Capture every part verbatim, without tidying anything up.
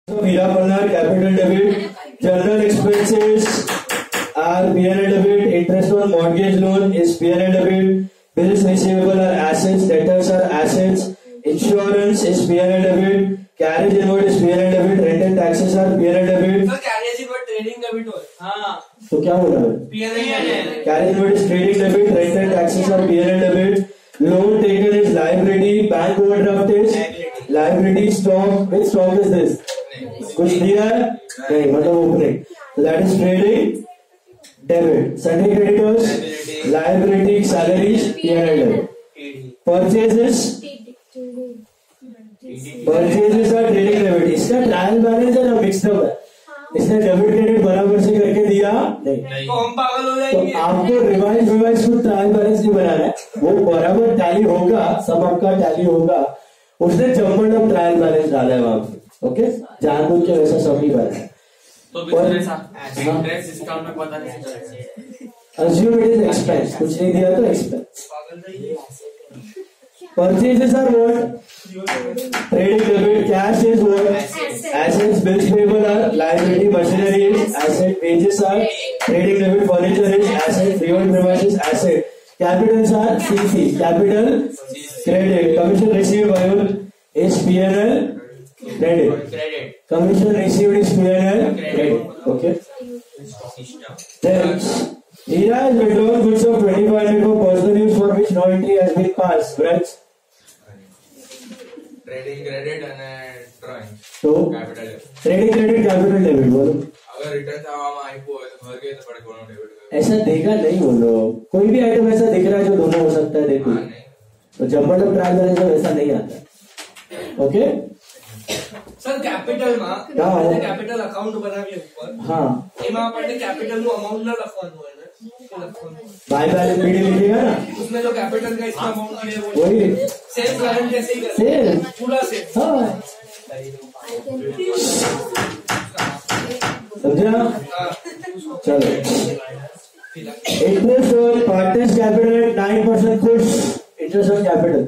So Veera Palnar, capital debit. General expenses are P and L debit. Interest on mortgage loan is P and L debit. Bills receivable are assets. Debtors are assets. Insurance is P and L debit. Carriage inward is P and L debit. Rent and taxes are P and L debit. So carriage inward trading debit हो. हाँ. तो क्या बोला मैं? P and L. Carriage inward is trading debit. Rent and taxes are P and L debit. Loan taken is liability. Bank overdraft is liability. Stock. Which stock is this? कुछ दिया है? नहीं, मतलब opening. That is trading debit. Sundry creditors, liability, salaries, P and L debit. Purchases, purchases are trading debit. इसका trial balance है ना mixed up है. इसने डेबिट क्रेडिट बराबर से करके दिया नहीं. तो हम पागल हो जाएंगे. तो आपको रिवाइज रिवाइज कुछ ट्रायल बैलेंस नहीं बनाना है. वो बराबर टैली होगा, सब आपका टैली होगा. उसने जम्बल्ड अप ट्रायल बैलेंस डाला है वहां पे. ओके, जानबूझ के वैसा सब नहीं बना है. तो इंटरेस्ट डिस्काउंट में पता नहीं चला. Assume it is expense. कुछ नहीं दिया तो expense. Purchases are what? Trading debit. Cash is what? Assets. Bills payable are liability. Machinery is asset. Wages are trading debit. Furniture is asset. Freehold premises asset. Capitals are C C. Capital credit. Commission received by is P and L credit. Commission received is P and L credit. Okay. Then Hira has withdrawn goods of twenty-five hundred for personal use for which no entry has been passed. Right? Trading credit and drawing. So trading credit capital debit बोलो. अगर return था हम आई को भर के तो पड़े दोनों डेबिट कर. ऐसा देखा नहीं बोलो. कोई भी आइटम ऐसा दिख रहा है जो दोनों हो सकता है देखो. तो जम्बल्ड अप ट्रायल बैलेंस में ऐसा नहीं आता. ओके. सर कैपिटल માં આપણે કેપિટલ અકાઉન્ટ બનાવીએ ઉપર. હા. એમાં આપણે કેપિટલ નું અમાઉન્ટ ના લખવાનું હોય ને. बाय बैलेंस मीडियम लिखेगा ना. उसमें जो कैपिटल का इसका अमाउंट है वो वही सेम करंट जैसे ही करते सेम पूरा सेम. हाँ. समझा? चलो. Interest on partners capital at nine percent खुश. Interest on capital.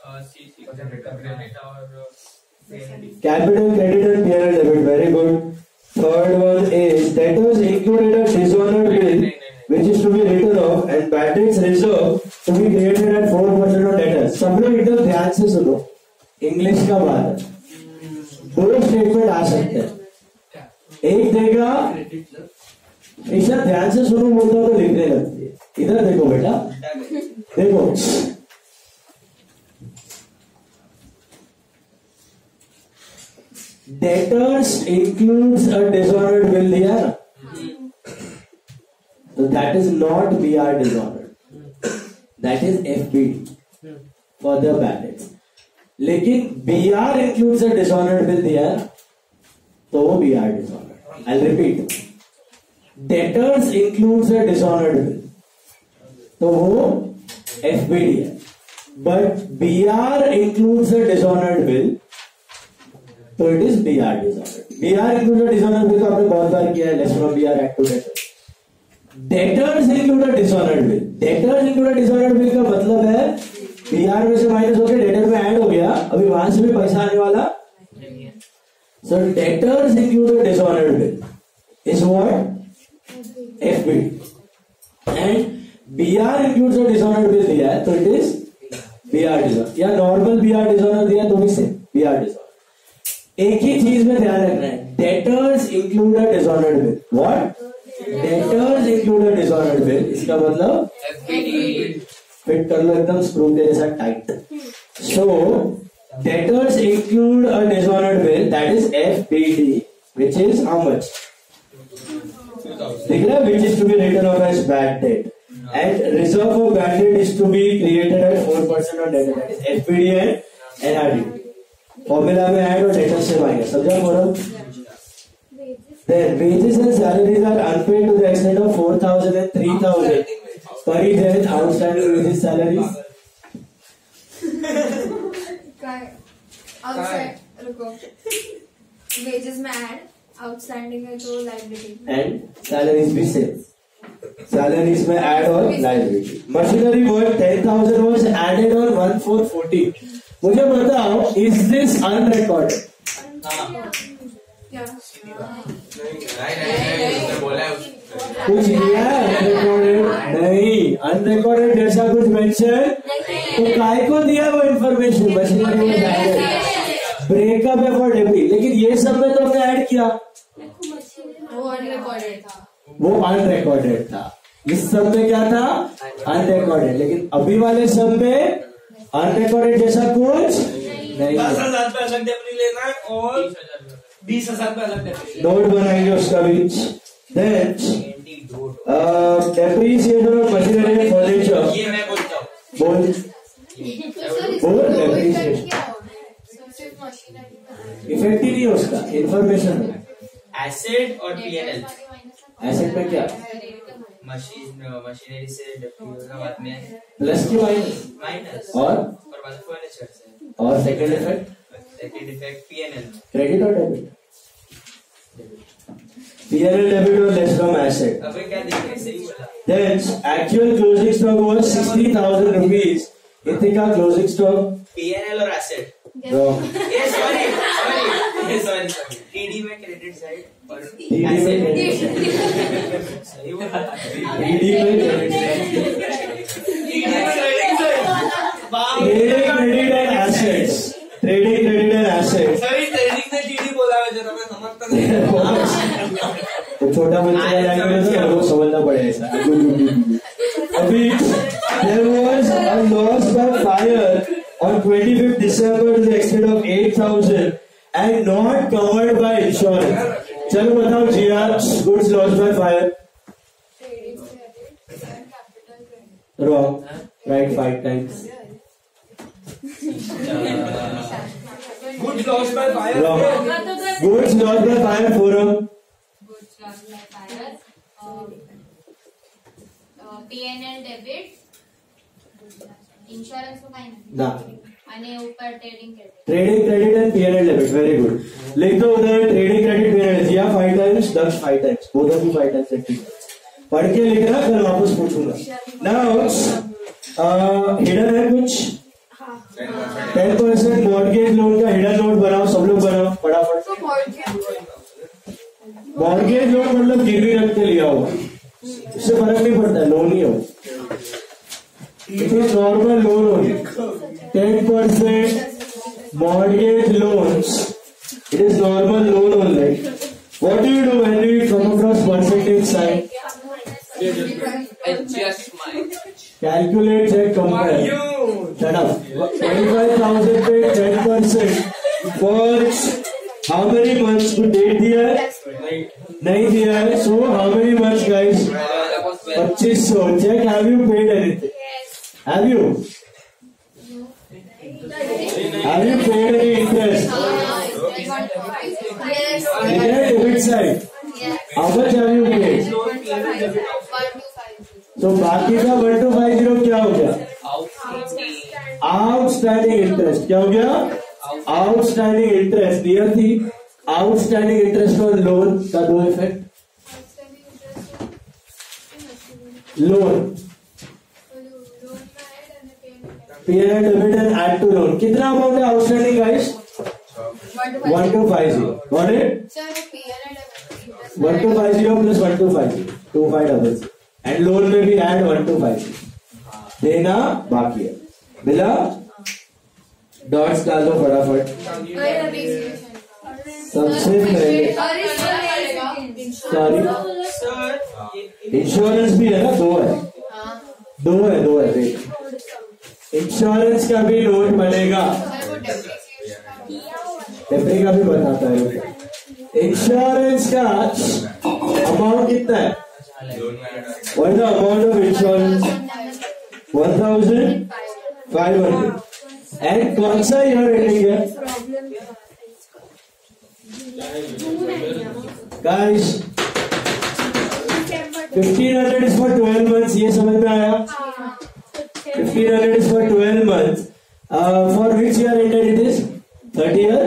Capital credit and P and L debit. Very good. Third one is debtors included a dishonored bill which is to be written off and bad debts reserve to be created at four percent of debtors. सब लोग एकदम ध्यान से सुनो. English का बात है. दो स्टेटमेंट आ सकते हैं. एक देगा ईशा ध्यान से सुनो बोलता तो लिखने लगती है. इधर देखो बेटा. देखो debtors includes a dishonored bill दिया ना. So that is not B R dishonored. That is F B D for the bad debts. लेकिन B R includes a dishonored bill दिया है तो वो B R dishonored. I'll repeat. Debtors includes a dishonored bill तो वो F B D है. But B R includes a dishonored bill तो it is B R dishonored. B R includes a dishonored bill तो आपने बहुत बार किया है. Let's from B R act to debtors. Debtors include a dishonored bill. Debtors include a dishonored bill का मतलब है B R में से माइनस होकर डेटर में ऐड हो गया. अभी वहां से भी पैसा आने वाला. So debtors include a dishonored bill is what F B D. And B R includes a dishonored bill दिया है तो it is B R dishonored. या नॉर्मल B R dishonored दिया तो भी सेम B R dishonored. एक ही चीज में ध्यान रखना है. Debtors include a dishonoured bill. What? Debtors include a dishonoured bill. इसका मतलब फिट कर लो एकदम स्क्रू के जैसा tight. So debtors include a dishonoured bill that is F B D which is how much? दिख रहा है? Which is to be written off as bad debt and reserve for bad debt is to be created at four percent of debt. That is F B D and N R D. Formula में add और debtor से minus. समझा forum? Then wages and salaries are unpaid to the extent of four thousand and three thousand per each outstanding wages salaries. outside रुको. wages में ऐड, outstanding है तो liability. And salaries भी सेम. salaries में ऐड और liability. Machinery worth ten thousand was added on one four fourteen. मुझे बताओ, is this unrecorded? Yeah. कुछ दिया है अनरिकॉर्डेड? नहीं, अनरिकॉर्डेड जैसा कुछ मेंशन तो काय को दिया वो इन्फॉर्मेशन? मशीनरी में ब्रेकअप है फॉर डेब्री, लेकिन ये सब में तो हमने ऐड किया, वो अनरिकॉर्डेड था, वो अनरिकॉर्डेड था। इस सब में क्या था? अनरिकॉर्डेड। लेकिन अभी वाले सब में अनरिकॉर्डेड जैसा कुछ नहीं। दस हजार पे अलग डेब्री लेना है और बीस हजार पे अलग डेब्री। नोट बनाएंगे उसका बीच। Then depreciation of machinery and furniture, ये मैं बोलता हूँ। बोल बोल डेप्रिसिएशन इफेक्ट ही नहीं है उसका, इंफॉर्मेशन है। एसेट और पीएनएल। एसेट में क्या? मशीन मशीनरी से डेब्री होगा, बाद में प्लस की माइनस माइनस और और बाद फर्नीचर से। और second effect second effect PNL. Credit और डेबिट। पीएनएल डेबिट और लेस फ्रॉम एसेट। अबे क्या देख रहे, सही बोला। Then actual closing stock was sixty thousand rupees. कितने का closing stock? पीएनएल और एसेट। Wrong. ये सॉरी सॉरी ये सॉरी सॉरी टीडी में क्रेडिट साइड और टीडी में एसेट। credit सही बोला। टीडी में credit side. Trading credit and assets. Trading credit and assets. Sorry trading ने टीडी बोला है, जरा मैं समझता नहीं। तो छोटा बच्चा का लैंग्वेज है, वो समझना पड़ेगा। अभी there was a loss by fire on twenty-fifth December to the extent of eight thousand and not covered by insurance. चलो बताओ जी यार, goods lost by fire. Wrong. Right five times. Goods lost by fire. Wrong. Goods lost by fire forum. PNL debit, insurance तो काही नाही ना. आणि ऊपर trading credit. Trading credit and P and L debit. Very good. लिख दो उधर trading credit P and L. Jiya five times, Daksh five times. Both of you five times. ठीक है. पढ़ के लिखना, कल वापस पूछूंगा. Now, हिडन है कुछ? टेन परसेंट मॉर्गेज लोन का हिडन नोट बनाओ, सब लोग बनाओ फटाफट. मॉर्गेज लोन मतलब गिरवी रख के लिया हुआ, इससे फर्क नहीं पड़ता, लोन ही हो. It is normal loan only. Ten percent mortgage loans, it is normal loan only. What do you do when you come across percentage sign? Adjust my Calculate and compare. Shut up. twenty-five thousand पे ten percent for how many months? को date दिया है? नहीं दिया है. So how many months, guys? पच्चीस सौ. Check. Have you paid anything? Have you? Have you paid any interest? Is there a debit side? How much have you paid? तो बाकी का वन टू फाइव जीरो क्या हो गया? Outstanding interest. क्या हो गया? Outstanding interest. नियर थी आउटस्टैंडिंग इंटरेस्ट और लोन का दो effect. Loan PNL debit and add to loan. कितना अमाउंट है outstanding guys? One two five zero. Got it? One two five zero plus one two five zero, two five double zero. And loan में भी add one two five देना बाकी है. मिला? Dots डाल दो फटाफट. सबसे पहले सॉरी इंश्योरेंस भी है ना, दो है दो है दो है देख. इंश्योरेंस का भी नोट बनेगा, डेब्री का भी बताता है. इंश्योरेंस का अमाउंट कितना है? What is the amount of insurance? One thousand five hundred. And कौन सा ईयर एंडिंग है? Guys, fifteen hundred is for twelve months. ये समझ में आया? Fifteen hundred is for twelve months. Uh, for which year ended it is? Thirty year?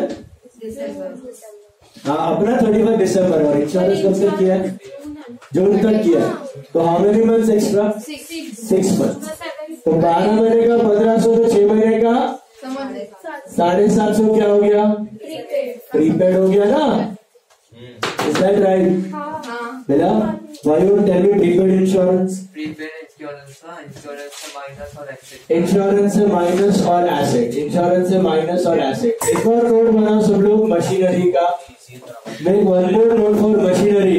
हाँ, अपना thirty first दिसंबर. और इंश्योरेंस कब तक किया है? जून तक किया. तो how many months extra? Six month. तो बारह महीने का पंद्रह सौ, तो छह महीने का साढ़े सात सौ क्या हो गया? प्रीपेड हो गया ना. that right? हाँ. Bella, why you tell me prepaid insurance? Prepaid insurance ना insurance से minus और asset. इंश्योरेंस से माइनस और एसेट, इंश्योरेंस से माइनस और एसेट. एक और नोट बनाओ सब लोग मशीनरी का. Make one more note for machinery.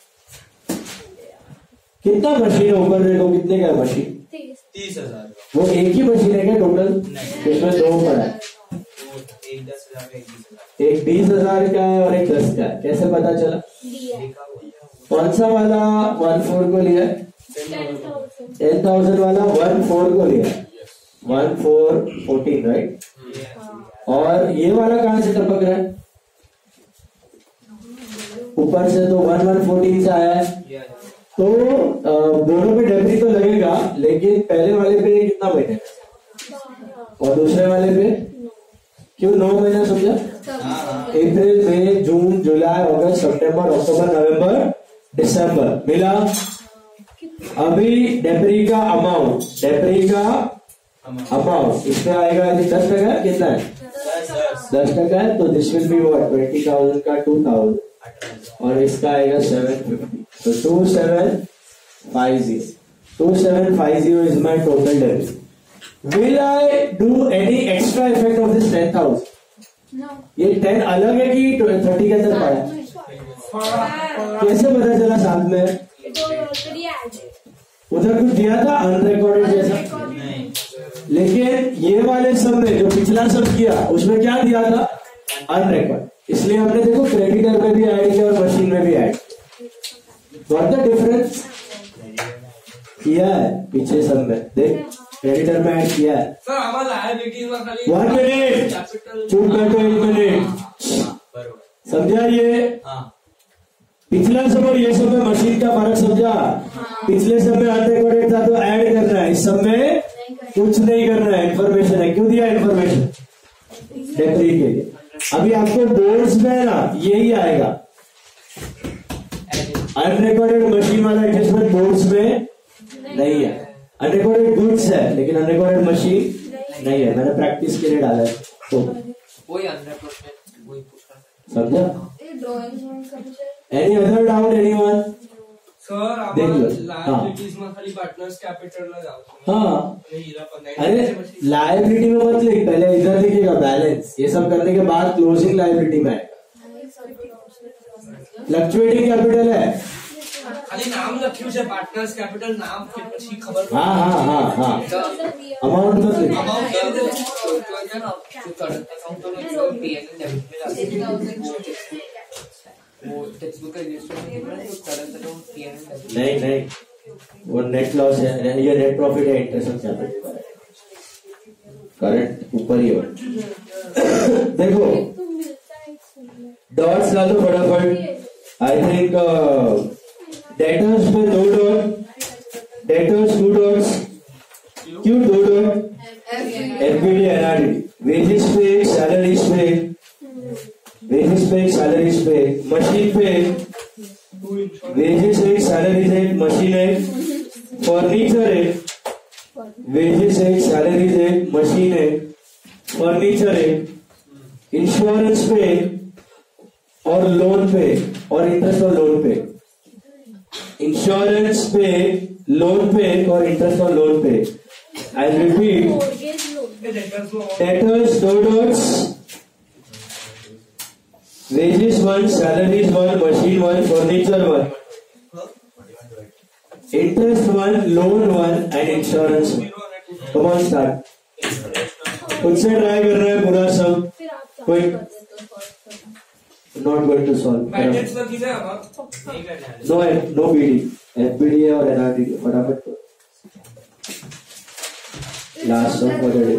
कितना मशीन है ऊपर देखो, कितने का है मशीन? तीस हजार वो एक ही मशीन है क्या टोटल? इसमें दो पड़ा है, एक दस हजार का, एक बीस हजार. एक बीस हजार का है और एक दस का है. कैसे पता चला? कौन सा वाला वन फोर को लिया? टेन थाउजेंड वाला वन फोर को लिया. One four fourteen right. और ये वाला कहां से टपक रहा है? ऊपर से तो वन वन फोर्टीन से आया है. तो दोनों पे डेब्री तो लगेगा, लेकिन पहले वाले पे कितना महीने और दूसरे वाले पे क्यों नौ महीना? समझा? अप्रैल मई जून जुलाई अगस्त सितंबर अक्टूबर नवंबर दिसंबर मिला. अभी डेब्री का अमाउंट, डेब्री का अमाउंट इसमें आएगा दस टका. कितना है? दस टका है. तो this will be what? Twenty thousand का टू थाउजेंड और इसका आएगा सेवन फिफ्टी. तो two seven five zero. Two seven five zero is my total डेब्ट. Will I do any extra effect of this ten thousand? ये ten अलग है कि थर्टी के अंदर पड़ा है? कैसे पता चला साथ में? उधर कुछ दिया था अनरिकॉर्डेड जैसा, लेकिन ये वाले सब में जो पिछला सब किया उसमें क्या दिया था? अनरिकॉर्ड. इसलिए हमने देखो क्रेडिटर में भी ऐड किया और मशीन में भी ऐड. What the difference? किया है पीछे सब में. देख क्रेडिटर में ऐड किया है. सर हमारा लायबिलिटीज में खाली वन मिनट चुप बैठो, एक मिनट. समझा? ये पिछला सब और ये सब में मशीन का फर्क समझा? पिछले सब में अनरिकॉर्डेड था तो ऐड करना है, इस सब में कुछ नहीं करना है. इन्फॉर्मेशन है. क्यों दिया इन्फॉर्मेशन? डेब्री के लिए. अभी आपको बोर्ड्स में है ना यही आएगा. अनरिकॉर्डेड मशीन वाला एडजस्टमेंट बोर्ड्स में नहीं है. अनरिकॉर्डेड गुड्स है लेकिन अनरिकॉर्डेड मशीन नहीं है. मैंने प्रैक्टिस के लिए डाला है. तो वही अनरिकॉर्डेड वही पूछा. समझा? Any other doubt anyone? Sir देख लो. लायबिलिटीज में खाली पार्टनर्स कैपिटल ना जाओ. हाँ. अरे लायबिलिटी में मत लिख, पहले इधर लिखिएगा बैलेंस. ये सब करने के बाद क्लोजिंग लायबिलिटी में आएगा. फ्लक्चुएटिंग कैपिटल है. खाली नाम લખ્યું છે પાર્ટનર્સ કેપિટલ નામ કે પછી ખબર. हाँ हाँ हाँ हाँ. अमाउंट मत लिख. अमाउंट तो है ना जो करंट अकाउंट में जो पीएल डेबिट में जाते हैं वो टेक्स्ट बुक का इन्वेस्टमेंट नहीं बना तो करंट अकाउंट पीएल डेबिट. नहीं नहीं, वो नेट लॉस है. ये नेट प्रॉफिट है. इंटरेस्ट कैपिटल करंट ऊपर ही हो. देखो डॉट्स ला दो फटाफट. आई थिंक डेटर्स पे दो डॉट, डेटर्स टू डॉट्स. क्यों दो डॉट? FBD NRD. वेजेस पे, सैलरीज पे, वेजेस पे, सैलरीज पे. मशीन पे वेजेस है, सैलरीज है, मशीन है. फर्नीचर है, वेजेस है, सैलरीज है, मशीन है, फर्नीचर है. इंश्योरेंस पे और लोन पे और इंटरेस्ट और लोन पे. इंश्योरेंस पे, लोन पे और इंटरेस्ट और लोन पे. I repeat. डेटर्स दो dots, wages one, salaries one, machine one, furniture one, interest one, loan one and insurance one. Come on start. खुद से ट्राई कर रहे हैं पूरा सब. कोई not going to solve. Packets में किसे अब नहीं करना है. No no BD. एफबीडी है और एनआरडी. फटाफट करो. Last one for the day.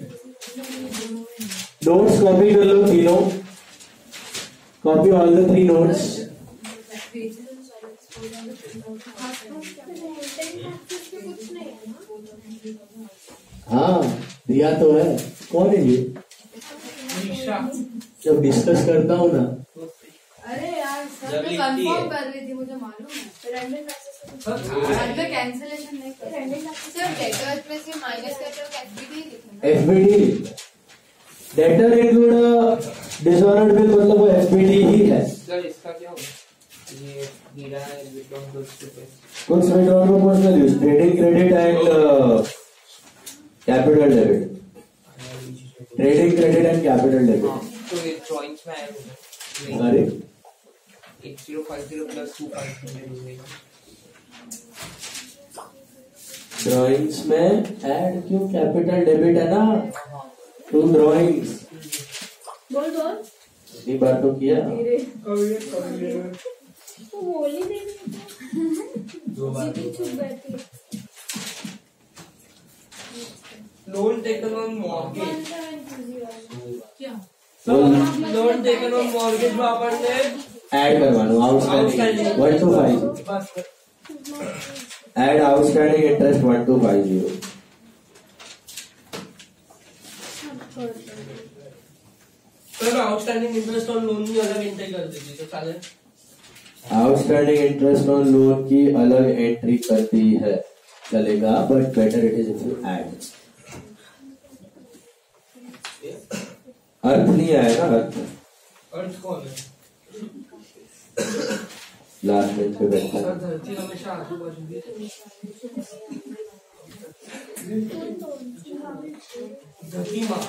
Notes copy कर लो तीनों. Copy all the three notes. हाँ दिया तो है. कौन है ये? जब डिस्कस करता हूँ ना. अरे यार सर मैं कंफर्म कर रही थी, मुझे मालूम है. रैंडम एक्सेस में कैंसिलेशन नहीं कर. रैंडम एक्सेस सिर्फ डेटर्स में से माइनस करके एफबीडी लिखना. FBD debtor include disordered bill, मतलब वो एफबीडी ही है. सर इसका क्या होगा? ये हीरा है विड्रॉल गुड्स पे कुछ withdrawal proportional use trading credit and capital debit trading credit and capital debit तो ये ड्राइंग्स में आया sorry eight zero five zero plus two five zero drawings में ऐड क्यों कैपिटल डेबिट है ना टू ड्राइंग्स बोल बोल इतनी बार तो किया वो बोल ही नहीं दो बार चुप बैठी लोन टेकन ऑन मॉर्गेज क्या लोन टेकन ऑन मॉर्गेज में अपन ने ऐड करवानो outstanding one two five add outstanding interest one two five zero sir outstanding interest on loan की अलग एंट्री कर दीजिए तो चलेगा आउटस्टैंडिंग इंटरेस्ट ऑन लोन की अलग एंट्री करती है चलेगा but better it is if you add अर्थ नहीं आएगा अर्थ अर्थ कौन है लास्ट बेंच पे बैठा सर है धरती हमेशा आजू बाजू की धरती माँ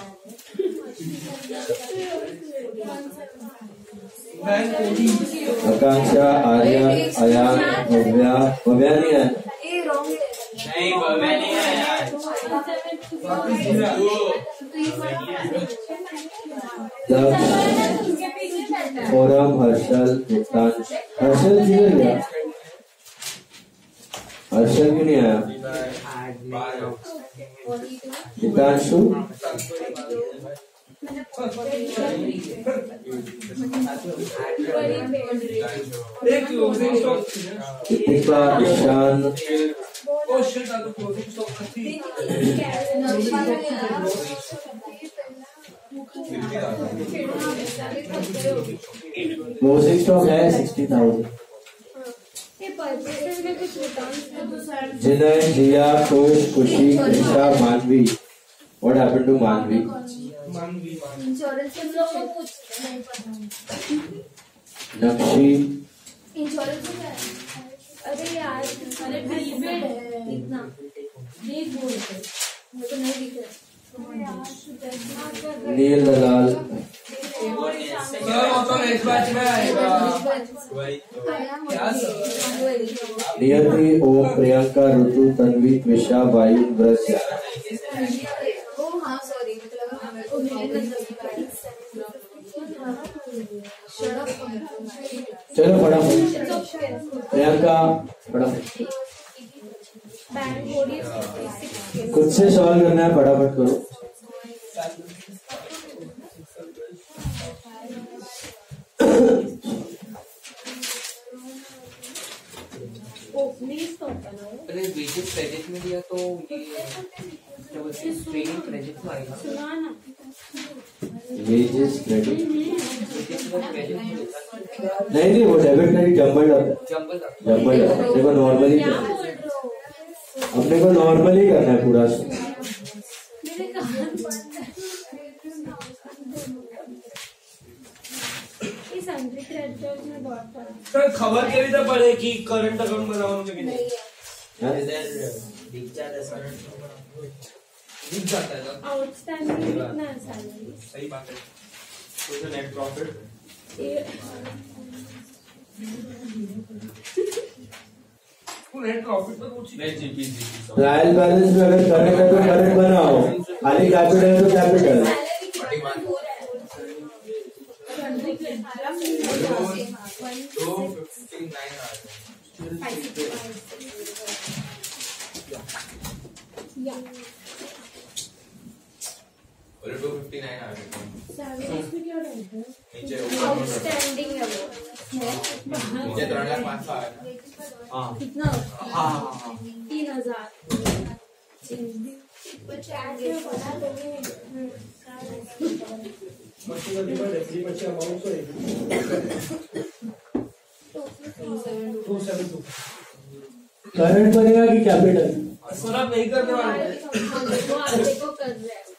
बैंक कोडी आकांक्षा आर्या अयान भव्या भव्या नहीं है ये रॉन्ग नहीं मैं नहीं आया वापस गिरा फोरम हर्षल हितांश हर्षल किधर गया हर्षल क्यों नहीं आया हितांशु एक closing stock Kritika Ishaan oh shit आ तो क्लोजिंग स्टॉक थी क्लोजिंग स्टॉक है सिक्सटी थाउजेंड जिनय जिया खुश खुशी कृषा मानवी व्हाट हैपेंड टू मानवी मानवी मान इंश्योरेंस के लोग को पूछ नहीं पता नक्शी इंश्योरेंस क्या है अरे यार अरे प्रीपेड है इतना देख बोल मेरे को नहीं दिख रहा नील दलाल सर वो तो नेक्स्ट बैच में आएगा क्या सर नियति ओम प्रियंका ऋतु तन्वी त्विषा वायु व्रत ओ हाँ सॉरी मतलब हमें को चलो फटाफट प्रियंका फटाफट खुद से सॉल्व करना है फटाफट करो अरे वेजेस क्रेडिट में दिया तो ये ट्रेनिंग क्रेडिट में आएगा वेजेस क्रेडिट वेजेस में क्रेडिट नहीं नहीं वो डेबिट क्रेडिट जम्बल जाता है जंबल जम्बल जाता है देखो नॉर्मली अपने को नॉर्मली करना है पूरा सर खबर के लिए तो पड़े कि करंट अकाउंट बनाओ मुझे कि नहीं दिख जाता है ना आउटस्टैंडिंग कितना है सैलरी सही बात है तो नेट प्रॉफिट नेट प्रॉफिट तो कुछ नहीं जीपी जीपी ट्रायल बैलेंस में अगर करंट है तो करंट बनाओ खाली कैपिटल है तो कैपिटल आउटस्टैंडिंग है वो नीचे तीन लाख पाँच सौ है हाँ कितना हाँ तीन हजार करंट बनेगा कि कैपिटल सर आप नहीं करने वाले वो आगे को कर रहे हैं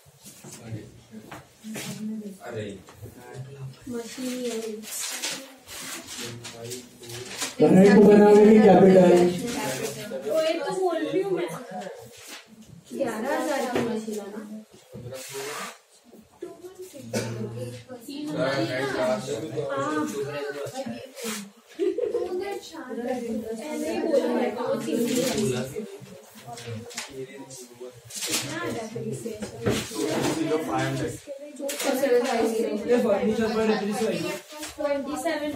अरे मशीन करंट बनावे की कैपिटल? तो बोल रही हूँ मैं ग्यारह हजार की मशीन है ना। फर्नीचर पर ट्वेंटी सेवन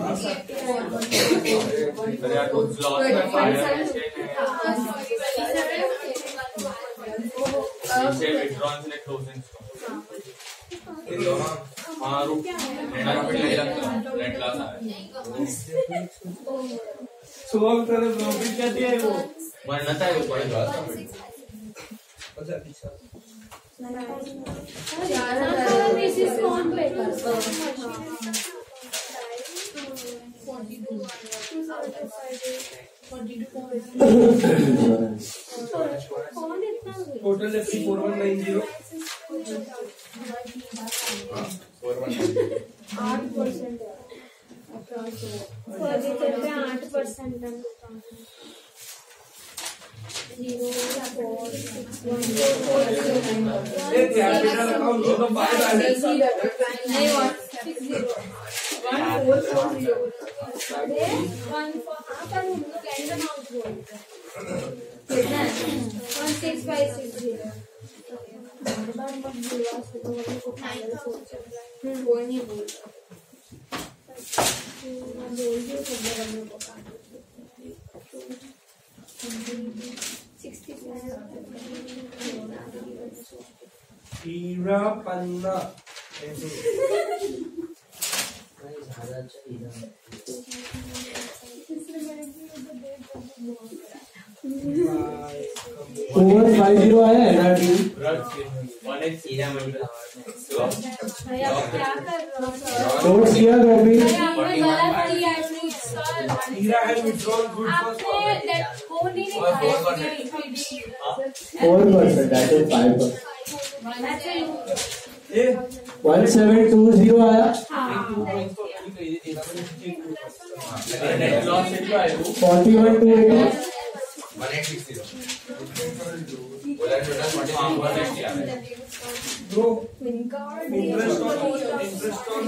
हाँ रुक रेड क्लास आ सुबह तरह प्रॉफिट कहती है वो बनना था वो पड़ेगा कौन पे कौन इतना total FC four one nine zero आठ परसेंट फर्नीचर पे आठ percent zero four six one four capital account जो तो बाय बैलेंस नहीं one six zero one four four zero one four हाँ पर हम लोग एंड अमाउंट बोलते हैं कितना one six five six zero कोई नहीं बोलता हीरा पन्ना फोर फाइव जीरो आया है ना T one X Heeramandi भैया क्या कर रहे हो कोर्स किया कभी? आपने गलत किया है हीरा है विड्रॉल गुड आपने that वो नहीं लिखा है four percent that is five A one seven two zero आया। नेट लॉस से जो आए वो forty one two eighty one X six zero बोला total forty one one X आ रहा है bro interest on interest on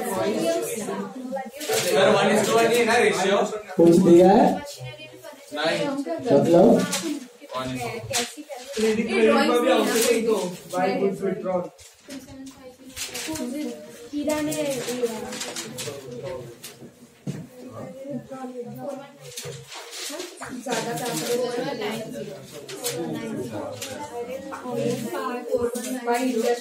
sir one is to one है ना रेशियो कुछ दिया है नहीं मतलब वन इज क्रेडिट क्रेडिट का भी आवश्यक है तो बाय गुड विड्रॉल हीरा ने ज्यादा पैसा